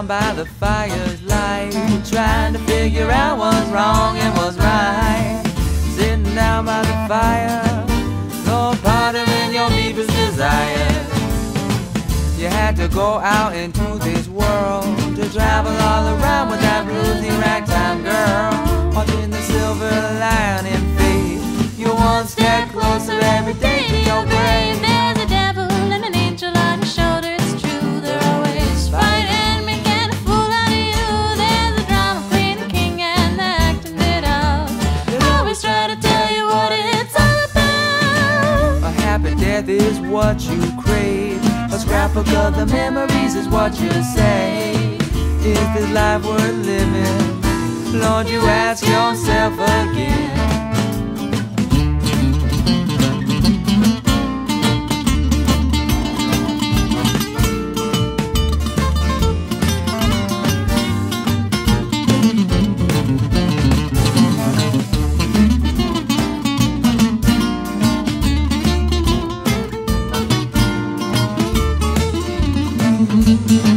down by the fire's light, trying to figure out what's wrong and what's right. Sitting down by the fire, no pardon your deepest desire. You had to go out into this world to travel all around with that bluesy ragtime girl, watching the silver lining fade. You one step closer every day to your grave. There's a devil and an angel on your shoulder, it's true. They're always fighting, making a fool out of you. There's a drama queen, a king, and they're acting it out. They always try to tell you what it's all about. A happy death is what you crave. A scrapbook of the memories is what you say. Is this life worth living? Lord, you ask yourself again. Mm-hmm.